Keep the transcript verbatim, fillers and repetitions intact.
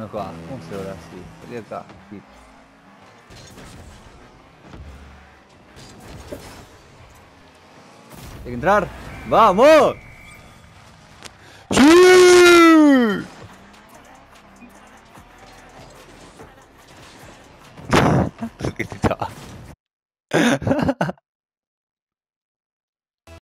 acá, ¿cómo se ahora sí? Salí acá. Sí. Hay que entrar. ¡Vamos! ¡Sí! ¿Qué te estaba?